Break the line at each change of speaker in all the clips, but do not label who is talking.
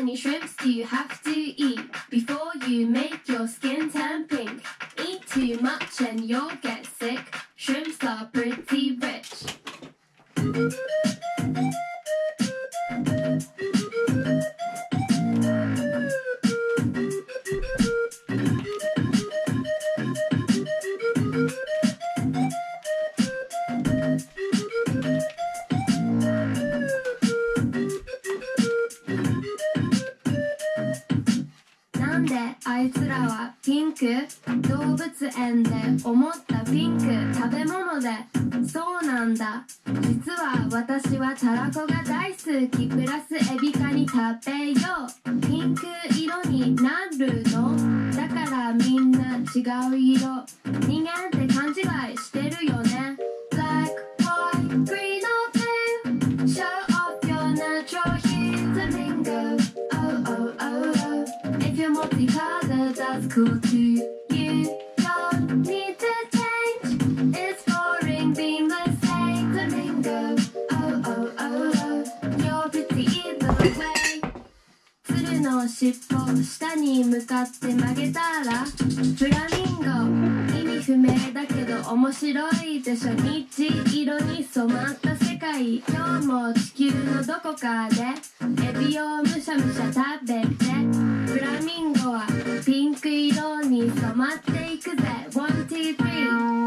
many shrimps do you have to eat before you make your skin turn pink? Eat too much and you'll get sick. Shrimps are pretty rich.なんであいつらはピンク？動物園で思ったピンク食べ物でそうなんだ。実は私はたらこが大好きプラスエビカニ食べよう。ピンク色になるのだからみんな違う色。人間って勘違いしてるよね。 Black, white, green or blue Show off your natural hues and lingo. Oh, oh, oh, oh If you're multicolored, that's cool too. You don't need to change. It's boring being the same. Flamingo. Oh, oh, oh, oh. You're pretty either way. 鶴の尻尾下に向かって曲げたらフラミンゴ。意味不明だけど面白いでしょ。虹色に染まった世界。今日も地球のどこかでエビをむしゃむしゃ食べてフラミンゴはピンク色に染まっていくぜ。One, two, three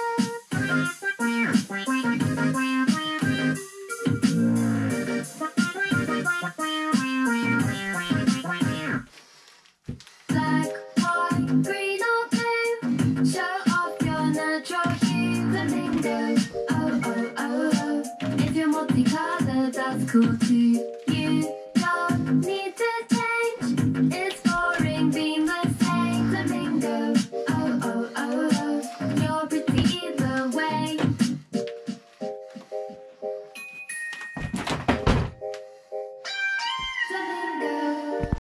Black, white, green or blue Show off your natural hues and lingo. Oh, oh, oh, oh If you're multicolored, that's cool too.